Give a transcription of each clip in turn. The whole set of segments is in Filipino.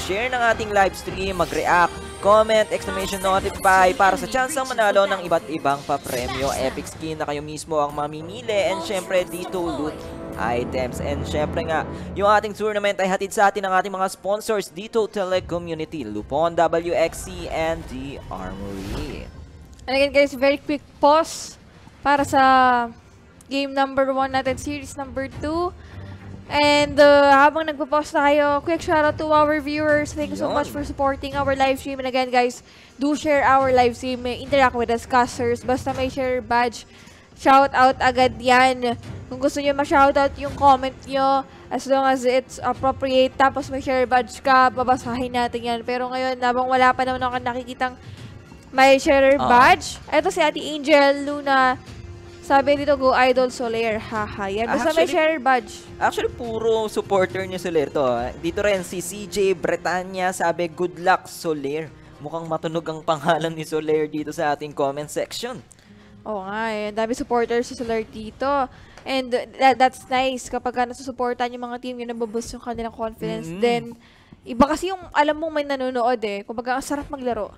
mag-share ng ating live stream, mag-react, comment, exclamation notify para sa chansang manalo ng iba't ibang papremyo. Epic skin na kayo mismo ang mamimili, and syempre dito loot items. And syempre nga, yung ating tournament ay hatid sa atin ng ating mga sponsors dito Telecommunity, Lupon, WXC, and The Armory. And again guys, very quick pause para sa game number 1 natin, series number 2. And habang nagpo-pause tayo, quick shoutout to our viewers. Thank you so much for supporting our live stream. And again guys, do share our live stream, interact with us casters. Basta may share badge, shoutout agad yan. Kung gusto nyo ma-shoutout yung comment nyo, as long as it's appropriate, tapos may share badge ka, babasahin natin yan. Pero ngayon, habang wala pa naman ako nakikitang may share badge, eto si Ate Angel Luna, sabi dito, go Idol Soler, haha. Yan, basta may share badge. Actually, puro supporter niya Soler to. Dito rin si CJ Bretanya, sabi, good luck Soler. Mukhang matunog ang pangalan ni Soler dito sa ating comment section. Oo nga eh, dami supporters si Soler dito. And that's nice kapag nasusuportan yung mga team yung nabuboost yung kanilang confidence. Then, iba kasi yung alam mong may nanonood eh. Kumbaga, ang sarap maglaro.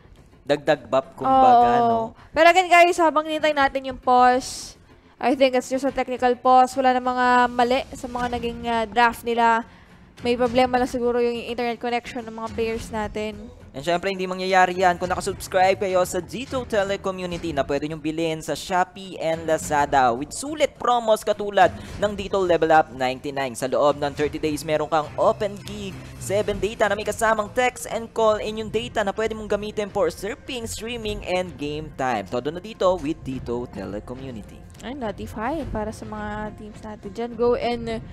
Dagdag bap, kumbaga, no? Pero again guys, habang nintay natin yung pause, I think it's just a technical pause. Wala na mga mali sa mga naging draft nila. May problema lang siguro yung internet connection ng mga players natin. And syempre, hindi mangyayari yan kung nakasubscribe kayo sa Dito Telecommunity na pwede nyong bilhin sa Shopee and Lazada with sulit promos katulad ng Dito Level Up 99. Sa loob ng 30 days, meron kang Open Gig 7 data na may kasamang text and call, and yung data na pwede mong gamitin for surfing, streaming, and game time. Todo na dito with Dito Telecommunity. Ay, notify para sa mga teams natin dyan. Go and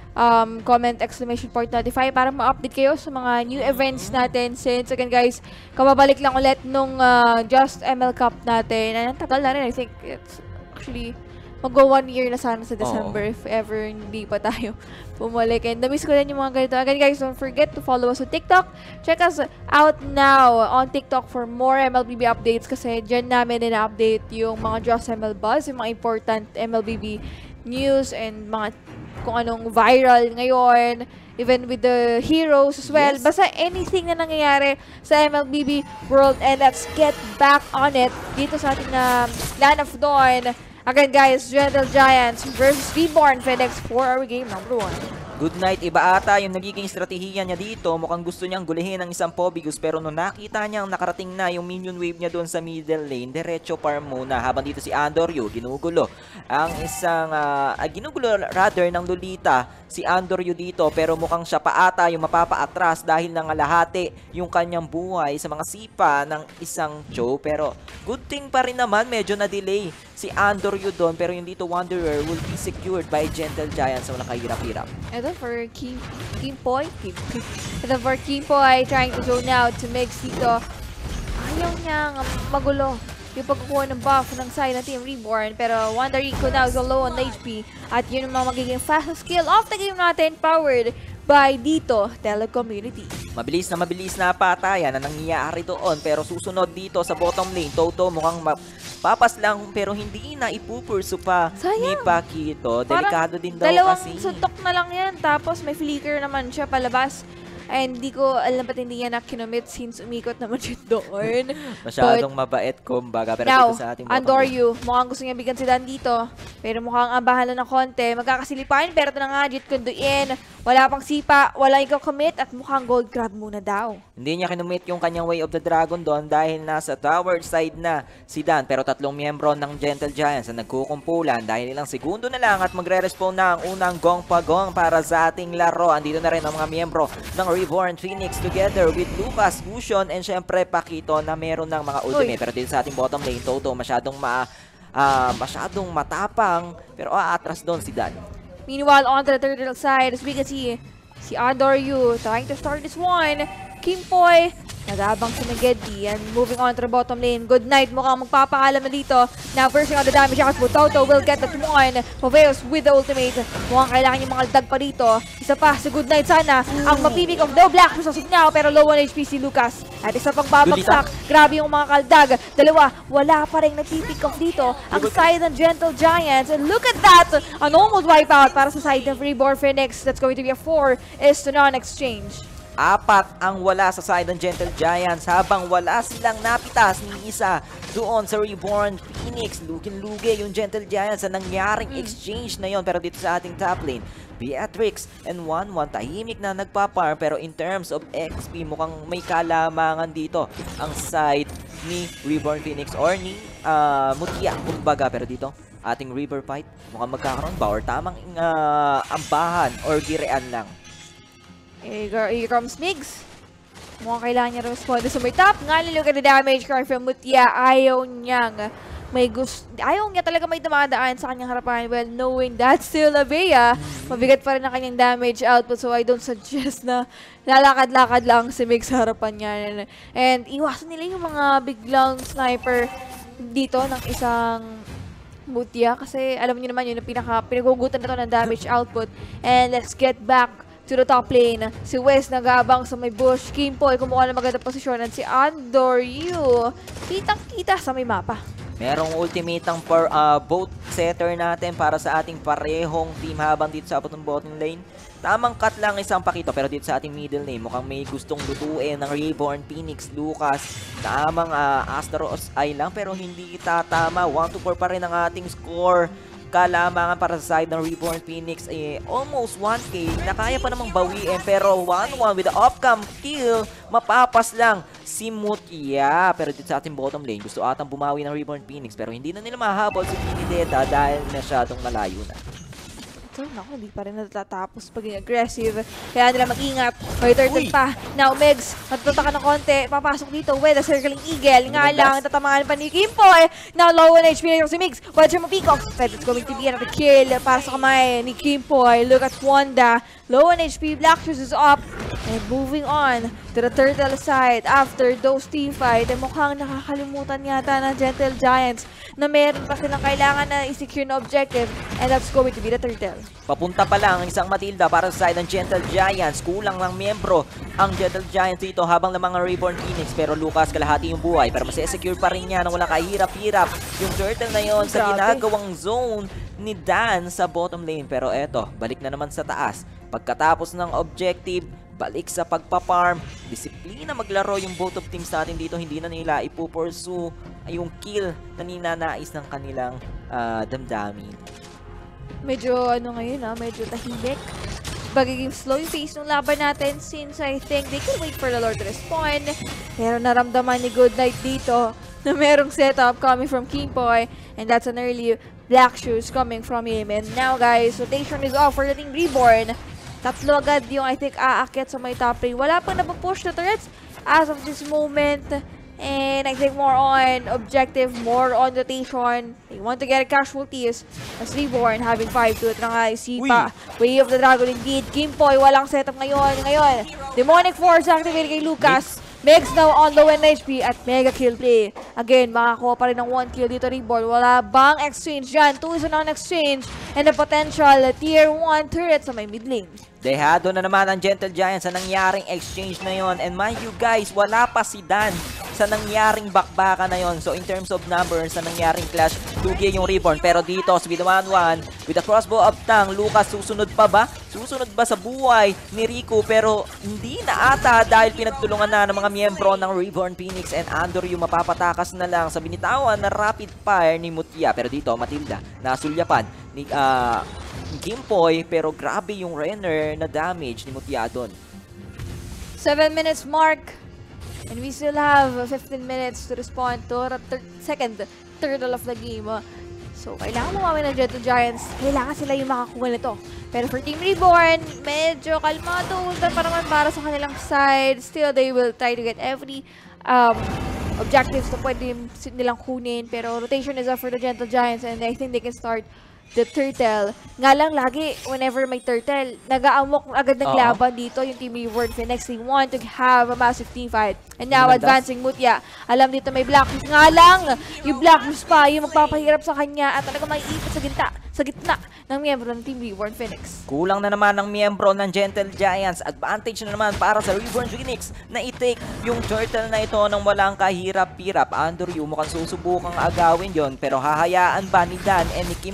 comment exclamation point notify para ma-update kayo sa mga new events natin. Since again guys, kababalik lang ulit nung Just ML Cup natin. Ang tagal na rin. I think it's actually mag-go 1 year na sana sa December if ever hindi pa tayo bumalik. And na-miss ko din yung mga ganito. Again guys, don't forget to follow us on TikTok. Check us out now on TikTok for more MLBB updates kasi dyan namin din na-update yung mga Just ML Buzz, yung mga important MLBB news and mga kung anong viral ngayon, even with the heroes as well. Basta anything na nangyayari sa MLBB world, and let's get back on it dito sa ating Land of Dawn. Again guys, Gentle Giants versus Reborn Phoenix for our game number 1. Good night, iba ata yung nagiging estratehiya niya dito. Mukhang gusto niyang gulihin ang isang Pobigus, pero nung nakita niyang nakarating na yung minion wave niya doon sa middle lane, diretso farm muna. Habang dito si Andoryu, ginugulo ang isang, ginugulo rather ng Lolita si Andoryu dito, pero mukhang siya pa ata yung mapapaatras dahil nangalahati yung kanyang buhay sa mga sipa ng isang Joe. Pero good thing pa rin naman, medyo na-delay si Andoryu doon, pero yung dito Wanderer will be secured by Gentle Giants sa walang kahirap-hirap. Ito for Kimpoy. Ito for Kimpoy trying to zone out to make dito. Ayaw niyang magulo yung pagkukuha ng buff ng side ng Team Reborn. Pero Wanderico now is low on HP. At yun ang mga magiging fast skill of the game natin, powered by Dito Telecommunity. Mabilis na patayan na nangyayari doon, pero susunod dito sa bottom lane, Toto mukhang papas lang pero hindi na ipupursu pa ni Pakito. Delikado din daw kasi. Dalawang suntok na lang yan, tapos may flicker naman siya palabas. And hindi ko alam ba't hindi niya na-kinomit since umikot naman siya doon. Masyadong mabait kumbaga. Pero now, dito sa ating Andoryu, mukhang gusto niya bigyan si Dan dito. Pero mukhang ang bahala ng konti. Magkakasilipain, pero ito na nga, Jit Kunduin. Wala pang sipa, wala ikaw commit, at mukhang gold grab muna daw. Hindi niya kinumit yung kanyang Way of the Dragon doon dahil nasa tower side na si Dan. Pero tatlong miyembro ng Gentle Giants na nagkukumpulan dahil ilang segundo na lang at magre-respawn na ang unang gong pagong para sa ating laro. Andito na rin ang mga miyembro ng Reborn Phoenix together with Lucas, Fusion, and syempre Pakito na meron ng mga ultimate. Pero dito sa ating bottom lane, Toto masyadong matapang, pero aatras doon si Dan. Meanwhile, on the turtle side, as we can see, si Andoryu trying to start this one. Kimpoy, nagabang si Nagedi, and moving on to the bottom lane. Good night, mukhang magpapakalam na dito. Now, first on the damage, Toto will get that one. Poveos with the ultimate. Mukhang kailangan yung mga aldag pa dito. Isa pa, si Good night sana ang mapibig of the Black Pusasok now, pero low on HP si Lucas. At isa pang babagsak. Grabe yung mga kaldag. Dalawa, wala pa rin nagpipick off dito ang side ng Gentle Giants. And look at that! An almost wipeout para sa side ng Reborn Phoenix. That's going to be a 4 is to none exchange. Apat ang wala sa side ng Gentle Giants habang wala silang napitas ni isa doon sa Reborn Phoenix. Lukin-lugi yung Gentle Giants sa nangyaring exchange na yon. Pero dito sa ating top lane, Beatrix and 1-1 tahimik na nagpapar, pero in terms of XP mukhang may kalamangan dito ang side ni Reborn Phoenix or ni Mutia kumbaga. Pero dito ating River Fight mukhang magkakaroon ba or tamang ambahan or girean lang. Here comes Migs. Mukhang kailangan niya respond sa may top. Nga look at the damage card from Mutia. Ayaw niya talaga may dumadaan sa kanyang harapan. Well, knowing that still a Bea, mabigat pa rin ang kanyang damage output. So I don't suggest na lalakad-lakad lang si Migs sa harapan niya. And iwasan nila yung mga biglang sniper dito ng isang Mutia. Kasi alam niyo naman yun, pinagugutan na to ng damage output. And let's get back to the top lane. Si Wes nag-aabang sa may bush. Kimpoy kumuha ng magandang posisyon. At si Andoryu, kitang-kita sa may mapa. Merong ultimate ang boat setter natin para sa ating parehong team habang dito sa abot ng bottom lane. Tamang cut lang isang pakito, pero dito sa ating middle lane, mukhang may gustong lutuin ng Reborn Phoenix. Lucas, tamang Astaros ay lang, pero hindi tatama. 1-4 pa rin ang ating score. Kalamangan para sa side ng Reborn Phoenix almost 1k na kaya pa namang bawiin, pero 1-1 with the off-cam kill, mapapas lang si Mutia. Pero dito sa ating bottom lane, gusto atang bumawi ng Reborn Phoenix, pero hindi na nila mahabol si Pinideta dahil masyadong malayo na. Naku, hindi pa rin natatapos paging aggressive. Kaya nila mag-ingat. May turtle pa. Now, Megs, matututa ka ng konti. Papasok dito with a circling eagle. Nga lang, tatamaan pa ni Kimpoy. Now, low on HP na yung si Megs. Watch mo peacock. But it's going to be another kill para sa kamay ni Kimpoy. Look at Wanda. Low on HP. Black Shoes is up. And moving on to the turtle side. After those team fight, mukhang nakakalimutan yata ng Gentle Giants na meron pa silang kailangan na i-secure na objective. And that's going to be the turtle. Papunta pa lang ang isang Matilda para sa side ng Gentle Giants. Kulang lang miyembro ang Gentle Giants dito habang lamang ang Reborn Phoenix. Pero Lucas, kalahati yung buhay. Pero masisecure pa rin niya nang walang kahirap-hirap yung turtle na yon sa ginagawang zone ni Dan sa bottom lane. Pero eto, balik na naman sa taas. Pagkatapos ng objective, balik sa pagpaparm. Disiplina maglaro yung both of teams natin dito. Hindi na nila ipupursue yung kill na ninanais ng kanilang damdamin. Medyo medyo tahimik. Magiging slow yung pace ng laban natin since I think they can wait for the Lord to respond. Pero naramdaman ni Goodnight dito na merong setup coming from Kimpoy, and that's an early Black Shoes coming from him. And now guys, rotation is off for the Team Reborn. Tatlo agad yung I think aakyat sa may top lane. Wala pang napapush na turrets as of this moment. And I think more on objective, more on rotation. They want to get a casualties as Reborn having 5-2 na nga isipa. Way of the Dragon indeed. Kimpoy, walang setup ngayon. Demonic Force activated kay Lucas. Megs now on low end HP at mega kill play. Again, makakuha pa rin ng 1 kill dito Reborn. Wala bang exchange dyan? 2 is a non-exchange and a potential tier 1 turret sa may mid lane. Dehado na naman ang Gentle Giants sa nangyaring exchange na yon. And mind you guys, wala pa si Dan sa nangyaring bakbaka na yon. So in terms of numbers sa nangyaring clash, lugi yung Reborn. Pero dito, with 1-1, with the crossbow of Tang, Lucas, susunod pa ba? Susunod ba sa buhay ni Rico? Pero hindi na ata dahil pinagtulungan na ng mga miyembro ng Reborn Phoenix and Andoryu mapapatakas na lang sa binitawan na rapid fire ni Mutia. Pero dito, Matilda, nasulyapan ni Kimpoy, pero grabe yung Renner na damage ni Mutia doon. 7 minutes mark. And we still have 15 minutes to respond to the second turtle of the game. So, kailangan bumawi ng Gentle Giants. Kailangan sila yung makakuha nito. Pero for Team Reborn, medyo kalmado pa naman para sa kanilang side. Still, they will try to get every objectives na pwede nilang kunin. Pero rotation is up for the Gentle Giants and I think they can start the turtle. Nga lang lagi, whenever may turtle, nag-aamok agad ng laban dito yung Team Reborn Phoenix. They want to have a massive team fight. And now, advancing Mutia. Alam dito may Black Shoes. Nga lang, yung Black Shoes pa, yung magpapahirap sa kanya at talaga may ipot sa gitna ng miyembro ng Team Reborn Phoenix. Kulang na naman ang miyembro ng Gentle Giants. Advantage na naman para sa Reborn Phoenix na i-take yung turtle na ito nang walang kahirap-hirap. Andoryu mukhang susubukang agawin yon, pero hahayaan ba ni Dan and ni Kimpoy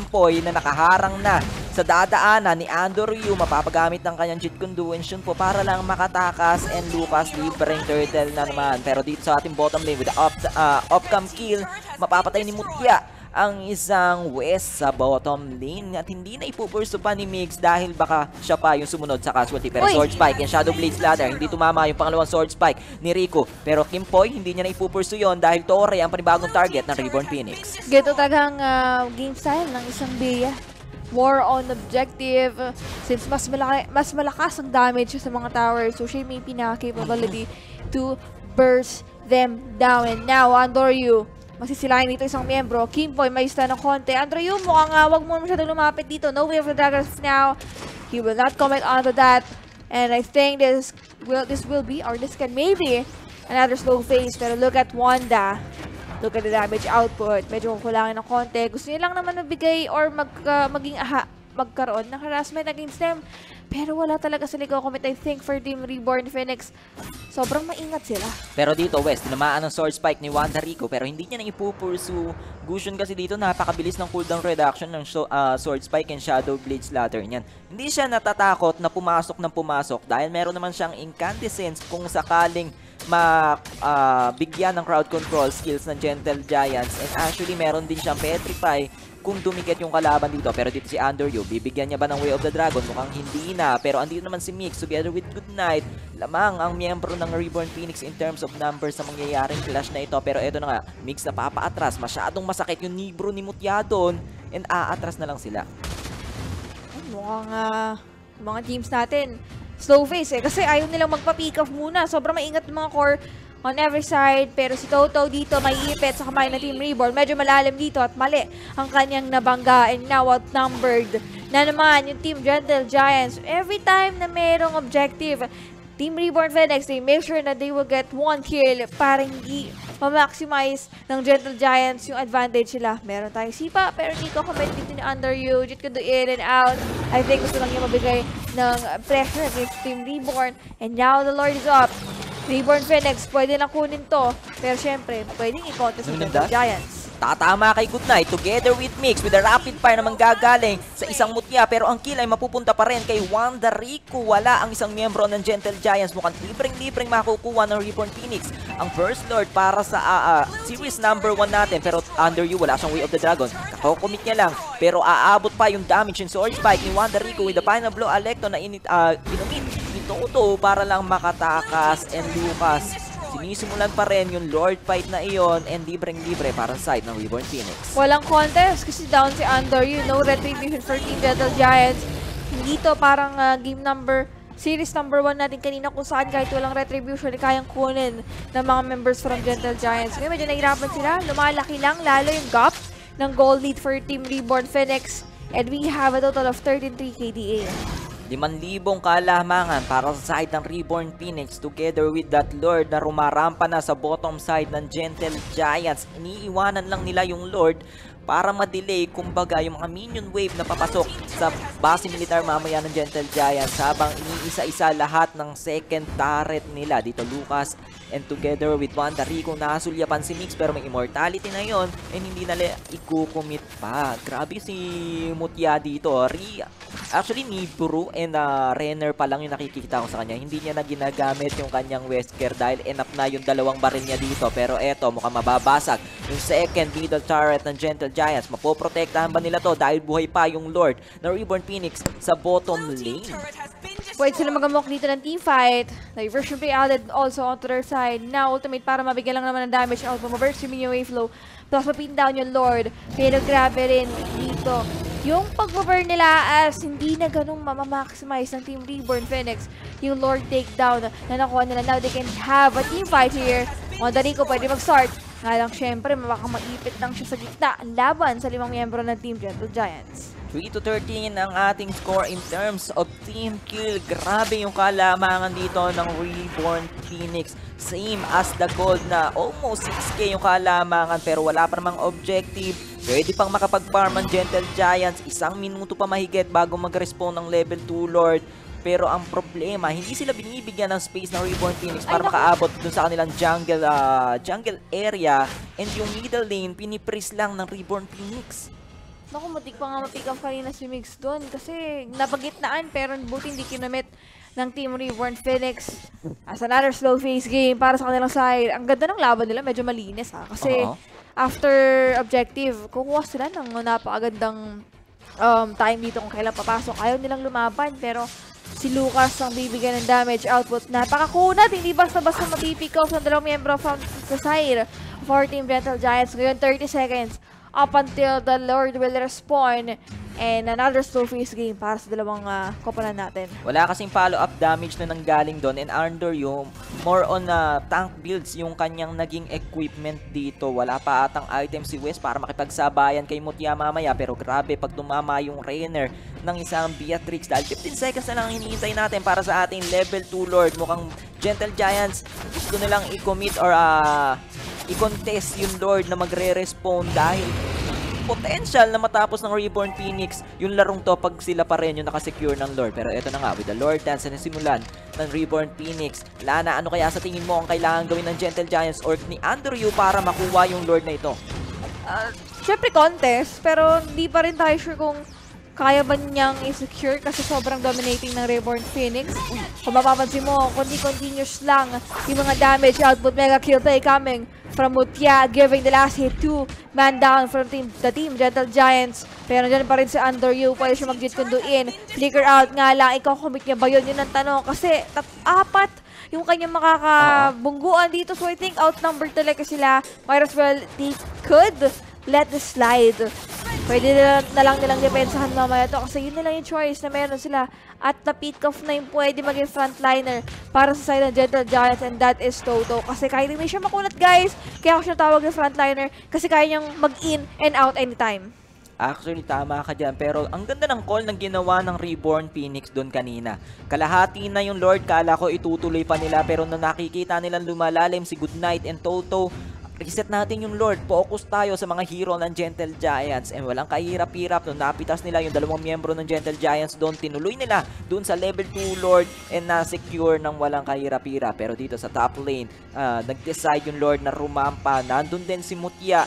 na nakaharang na sa dadaanan ni Andoryu. Mapapagamit ng kanyang Jeet Kune Do and Shun po para lang makatakas, and Lucas libreng turtle na naman. Pero dito sa ating bottom lane with the off-cam kill, mapapatay ni Mutya ang isang West sa bottom lane at hindi na ipupurso pa ni Migs dahil baka siya pa yung sumunod sa casualty. Pero Sword Spike and Shadow Blades Ladder, hindi tumama yung pangalawang Sword Spike ni Rico. Pero Kimpoy, hindi niya na ipupurso yon dahil Torre ang panibagong target ng Reborn Phoenix. Ganito talagang game style ng isang Bea. More on objective, since mas malakas ang damage sa mga towers, so siya may pinaka-capability to burst them down. And now, Andoryu, masisilayan dito isang miyembro. Kimpoy, may stun ng konti. Andoryu, mukhang wag mo masyadong lumapit dito. No way of the Dragons now. He will not comment onto that. And I think this will be, or this can maybe, another slow phase. Pero look at Wanda. Look at the damage output. Medyo kukulangin ng konti. Gusto niya lang naman nabigay or magkaroon ng harassment against them. Pero wala talaga sila i-commit, I think, for Team Reborn Phoenix. Sobrang maingat sila. Pero dito, West, tinamaan ng Sword Spike ni Wanda Rico pero hindi niya nang ipupursu. Gusion kasi dito, napakabilis ng cooldown reduction ng Sword Spike and Shadow Blades Ladder niyan. Hindi siya natatakot na pumasok ng pumasok dahil meron naman siyang incandescence kung sakaling bigyan ng crowd control skills ng Gentle Giants, and actually meron din siyang Petrify kung dumikit yung kalaban dito. Pero dito si Andoryu, bibigyan niya ba ng Way of the Dragon? Mukhang hindi na. Pero andito naman si Mix together with Goodnight. Lamang ang miyembro ng Reborn Phoenix in terms of numbers sa mangyayaring clash na ito. Pero eto na nga, Mix na papaatras. Masyadong masakit yung Nibro ni Mutya doon, and aatras na lang sila. Mukhang mga teams natin slow phase kasi ayaw nilang magpa-pick off muna. Sobrang maingat ng mga core on every side. Pero si Toto dito may ipit sa kamay na Team Reborn. Medyo malalim dito at mali ang kanyang nabangga, and now outnumbered na naman yung Team Gentle Giants. Every time na mayroong objective, Team Reborn Phoenix, they make sure na they will get one kill para hindi ma-maximize ng Gentle Giants yung advantage sila. Meron tayong sipa, pero hindi ko comment dito ni Andoryu. Jeet Kune Do in and out. I think gusto lang niya mabigay ng pressure against Team Reborn. And now the Lord is up. Reborn Phoenix, pwede lang kunin to. Pero syempre, pwedeng i-contest ng Gentle Giants. Tatama kay Goodnight together with Mix with a rapid fire naman gagaling sa isang Mutya, pero ang kill ay mapupunta pa rin kay Wanda Rico. Wala ang isang miyembro ng Gentle Giants. Mukhang libreng makukuha ng Reborn Phoenix ang First Lord para sa series number 1 natin. Pero Andoryu, wala siyang Way of the Dragon. Kakocommit niya lang, pero aabot pa yung damage yung Sword Spike ni Wanda Rico with the final blow Alecto na pinumit ni Toto para lang makatakas, and Lucas sinisimulan pa rin yung Lord fight na iyon, and libreng-libre para sa side ng Reborn Phoenix. Walang contest kasi down si Andoryu. No retribution for Team Gentle Giants. Hindi to parang series number 1 natin kanina kung saan kahit walang retribution ay kayang kunin ng mga members from Gentle Giants. Ngayon medyo nahirapan sila. Lumalaki lang lalo yung gap ng goal lead for Team Reborn Phoenix. And we have a total of 13-3 KDA. 5,000 kalamangan para sa side ng Reborn Phoenix together with that Lord na rumarampa na sa bottom side ng Gentle Giants. Iniiwanan lang nila yung Lord para ma-delay kumbaga yung mga minion wave na papasok sa base militar mamaya ng Gentle Giants habang iniisa-isa lahat ng second turret nila. Dito Lucas and together with Wanda Rico nasulyapan si Mix, pero may immortality na yon and hindi na i-commit pa. Grabe si Mutya dito. Actually Nibro and Renner pa lang yung nakikita ko sa kanya. Hindi niya na ginagamit yung kanyang Wesker dahil enough na yung dalawang baril niya dito. Pero eto, mukhang mababasag yung second middle turret ng Gentle Giants. Mapoprotektahan ba nila to dahil buhay pa yung Lord na Reborn Phoenix sa bottom lane? Pwede sila magamok dito ng teamfight. Diversion play added also onto their side. Now ultimate para mabigyan lang naman ng damage out. Maburst yung minion wave flow. Plus mapin down yung Lord. Pero grabe rin dito yung pag-burn nila as hindi na ganun mamamaximize ng Team Reborn Phoenix yung Lord takedown na nakuha nila. Now they can have a team fight here. Wanda Rico pwede mag-start. Nga lang syempre baka maipit lang siya sa gitna ang laban sa 5 miyembro ng Team Gentle Giants. 3-13 ang ating score in terms of team kill. Grabe yung kalamangan dito ng Reborn Phoenix. Same as the gold na almost 6k yung kalamangan pero wala pa namang objective. Pwede pang makapag-farm ang Gentle Giants. 1 minuto pa mahigit bago mag-respawn ng level 2 Lord. Pero ang problema, hindi sila binibigyan ng space ng Reborn Phoenix para makaabot dun sa kanilang jungle area. And yung middle lane, pinipris lang ng Reborn Phoenix. Naku, matik pa nga ma-pick up kanina si Migs doon kasi napagitnaan pero buti hindi kinamit ng Team Reborn Phoenix as another slow phase game para sa kanilang side. Ang ganda ng laban nila, medyo malinis kasi after objective, kukuha sila ng napakagandang time dito kung kailan papasok. Ayaw nilang lumaban pero si Lucas ang bibigyan ng damage output. Napakakunat, hindi basta-basta mapipick off ng dalawang miyembro from the side of our Team Gentle Giants. Ngayon, 30 seconds up until the Lord will respawn and another slow phase game para sa dalawang koponan natin. Wala kasing follow-up damage na nanggaling doon, and under yung more on tank builds yung kanyang naging equipment dito. Wala pa atang item si West para makipagsabayan kay Mutya mamaya, pero grabe pag tumama yung Rainer ng isang Beatrix dahil 15 seconds na lang hinihintay natin para sa ating level 2 Lord. Mukhang Gentle Giants gusto nilang i-commit or i-contest yung Lord na magre-respawn dahil potential na matapos ng Reborn Phoenix yung larong to pag sila pa rin yung nakasecure ng Lord. Pero eto na nga, with the Lord Dance na simulan ng Reborn Phoenix. Lana, ano kaya sa tingin mo ang kailangan gawin ng Gentle Giants or ni Andrew para makuha yung Lord na ito? Syempre contest, pero hindi pa rin tayo sure kung kaya ba niyang i-secure kasi sobrang dominating ng Reborn Phoenix. Kung mapapansin mo, continuous lang yung mga damage output. Mega kill play coming from Mutya, giving the last hit to man down from the team Gentle Giants. Pero dyan pa rin si Andrew, pwede siya mag-jet kunduin. Flicker out nga lang, ikaw-commit niya ba yun? Yun ang tanong kasi apat yung kanyang makakabungguan dito. So I think outnumbered talaga sila. Might as well, they could let this slide. Pwede na lang nilang depensahan mamaya to kasi yun na lang yung choice na meron sila. At na-pick off na yung pwede maging frontliner para sa side ng Gentle Giants, and that is Toto. Kasi kahit hindi siya makunat guys, kaya ako siya tawag na frontliner kasi kaya niyang mag-in and out anytime. Actually, tama ka dyan. Pero ang ganda ng call ng ginawa ng Reborn Phoenix doon kanina. Kalahati na yung Lord. Kala ko itutuloy pa nila. Pero nung nakikita nilang lumalalim si Goodnight and Toto, reset natin yung Lord. Focus tayo sa mga hero ng Gentle Giants. And walang kahirap-hirap. Nung napitas nila yung dalawang miyembro ng Gentle Giants doon, tinuloy nila doon sa level 2 Lord and na-secure ng walang kahirap-hirap. Pero dito sa top lane, nag-decide yung Lord na rumampa. Nandun din si Mutya.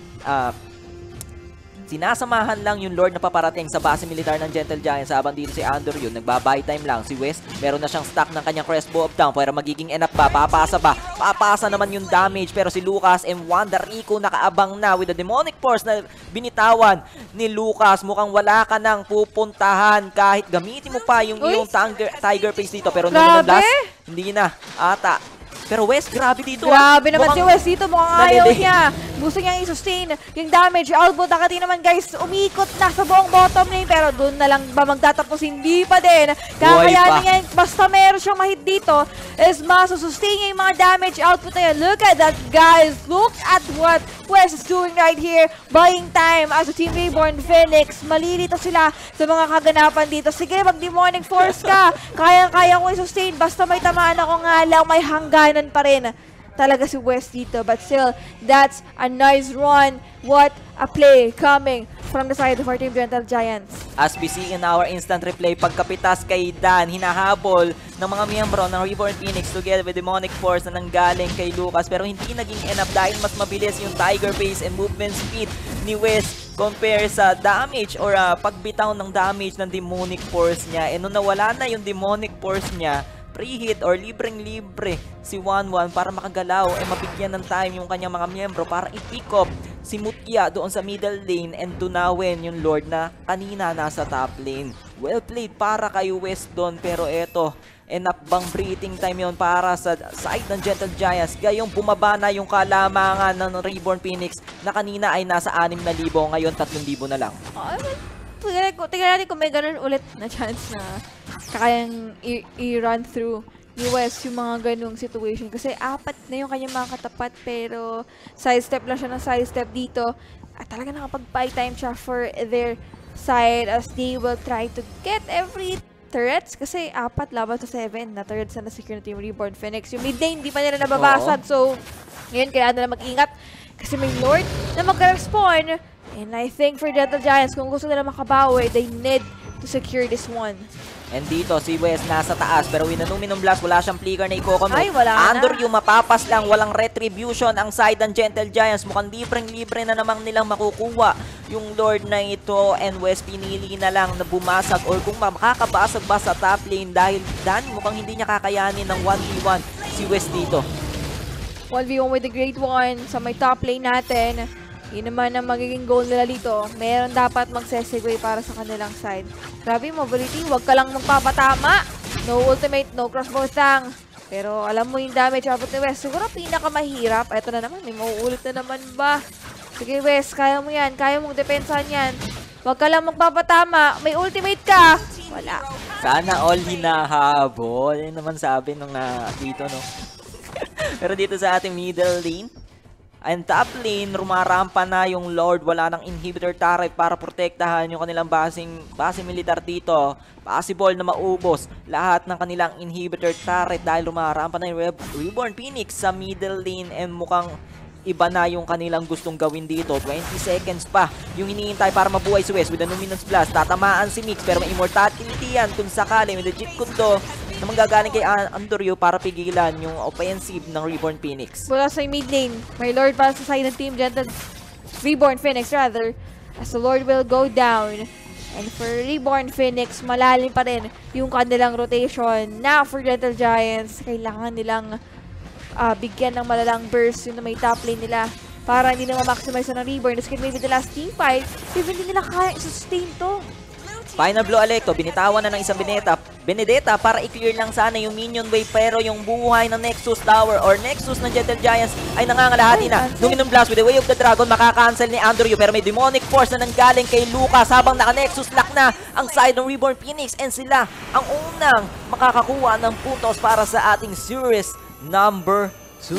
Sinasamahan lang yung Lord na paparating sa base militar ng Gentle Giants habang dito si Andor yun. Nagba-buy time lang. Si West, meron na siyang stock ng kanyang Crespo of Down. Pero magiging enough ba? Papasa ba? Papasa naman yung damage. Pero si Lucas and Wanda Rico nakaabang na with the Demonic Force na binitawan ni Lucas. Mukhang wala ka nang pupuntahan kahit gamitin mo pa yung iyong Tiger Face dito. Pero nung last, hindi na. Ata. Pero West, grabe dito. Grabe naman si West dito. Mukhang ayaw niya. Gusto niyang i-sustain yung damage output. Nakati naman guys, umikot na sa buong bottom lane. Pero doon na lang ba magtatapos? Hindi pa din. Kakayanin niya. Basta meron siyang mahit dito, is masusustain niya yung mga damage output na yan. Look at that guys. Look at what West is doing right here. Buying time as a Team Reborn Phoenix. Malilito sila sa mga kaganapan dito. Sige, mag-demonic force ka. Kaya-kaya ko i-sustain. Basta may tamaan ako nga lang, may hangganan pa rin talaga si West dito. But still, that's a nice run. What a play coming from the side of our Team Gentle Giants. As we see in our instant replay, pagkapitas kay Dan, hinahabol ng mga miyembro ng Reborn Phoenix together with Demonic Force na nanggaling kay Lucas. Pero hindi naging enough dahil mas mabilis yung Tiger Pace and movement speed ni West compare sa damage or pagbitaw ng damage ng Demonic Force niya. E nung nawala na yung Demonic Force niya, pre-hit or libreng-libre si 1-1 para makagalaw ay mabigyan ng time yung kanyang mga miyembro para i-pick up si Mutya doon sa middle lane and tunawin yung Lord na kanina nasa top lane. Well played para kay West doon, pero eto, enough bang breathing time yon para sa side ng Gentle Giants? Gayong bumaba na yung kalamangan ng Reborn Phoenix na kanina ay nasa 6,000, ngayon 3,000 na lang. Tingnan natin kung may ganun ulit na chance na kayang i-run through ni West yung mga ganung situation. Kasi apat na yung kanyang mga katapat, pero sidestep lang siya ng sidestep dito. At talaga nakapag-buy time siya for their side as they will try to get every turrets. Kasi apat laban sa 7 na turrets na na-secure na Team Reborn Phoenix. Yung mid lane, hindi pa nila nababasag. So, ngayon kailangan nila mag-ingat. Kasi may Lord na mag-respawn. And I think for Gentle Giants, kung gusto nila makabawi, they need to secure this one. And dito, si West nasa taas, pero winanumi ng blast, wala siyang flicker na i-cocommit. Ay, wala Andor na. yung mapapas lang, walang retribution ang side ng Gentle Giants. Mukhang libreng-libre na namang nilang makukuha yung Lord na ito, and West pinili na lang na bumasag or kung makakabasag ba sa top lane dahil Dan mukhang hindi niya kakayanin ng 1v1 si West dito. 1v1 with the Great One sa may top lane natin. Yun naman ang magiging goal nila dito. Meron dapat magsesegue para sa kanilang side. Grabe, mobility. Huwag ka lang magpapatama. No ultimate, no crossbow tang. Pero alam mo yung damage abot ni West. Siguro pinakamahirap. Ito na naman, may mauulit na naman ba? Sige West, kaya mo yan. Kaya mong depensahan yan. Huwag ka lang magpapatama. May ultimate ka. Wala. Sana all hinahabol. Yan naman sabi nung dito, no? Pero dito sa ating middle lane, and top lane, rumarampa na yung Lord. Wala nang inhibitor turret para protektahan yung kanilang base militar dito. Possible na maubos lahat ng kanilang inhibitor turret dahil rumarampa na yung Reborn Phoenix sa middle lane, and mukhang iba na yung kanilang gustong gawin dito. 20 seconds pa yung hinihintay para mabuhay si West with a Luminous Blast. Tatamaan si Mix pero may immortality yan kung sakali with the Jeet Kundo na manggagaling kay Andoryo para pigilan yung offensive ng Reborn Phoenix. Mula sa mid lane, may Lord para sa side ng team Gentle Reborn Phoenix rather, as the Lord will go down. And for Reborn Phoenix, malalim pa rin yung kanilang rotation. Now for Gentle Giants, kailangan nilang bigyan ng malalang burst yung na may top lane nila para hindi na ma-maximize ng Reborn. This could maybe the last team fight, even hindi nila kaya i-sustain to. Final blow Alecto, binitawan na ng isang Benedetta para i-clear lang sana yung minion wave, pero yung buhay ng Nexus Tower or Nexus ng Gentle Giants ay nangangalahati na. Luminous Blast with the Way of the Dragon, makakancel ni Andoryo pero may Demonic Force na nanggaling kay Lucas habang naka-Nexus lock na ang side ng Reborn Phoenix, and sila ang unang makakakuha ng puntos para sa ating series number 2.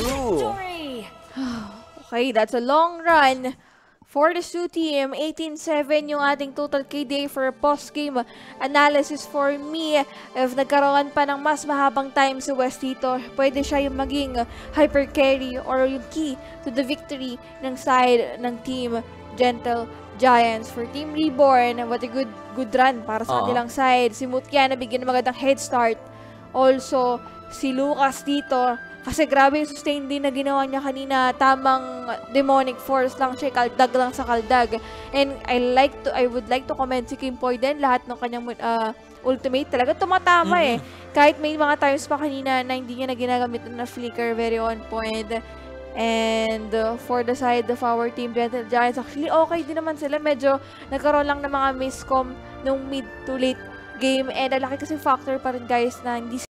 Okay, that's a long run for the Sioux team. 18-7 yung ating total KDA for post-game analysis for me. If nagkaroon pa ng mas mahabang time si West dito, pwede siya yung maging hyper carry or yung key to the victory ng side ng team Gentle Giants. For Team Reborn, what a good run para sa kanilang side. Si Mutya nabigyan ng magandang head start. Also, si Lucas dito, kasi grabe yung sustain din na ginawa niya kanina. Tamang demonic force lang siya, kaldag lang sa kaldag. And I would like to comment si Kim Poy din, lahat ng kanyang ultimate talaga tumatama eh. Kahit may mga times pa kanina na hindi niya na ginagamit na flicker, very on point. And for the side of our team, Gentle Giants, actually okay din naman sila. Medyo nagkaroon lang ng mga miscom nung mid to late game. And ang laki kasi factor pa rin guys na hindi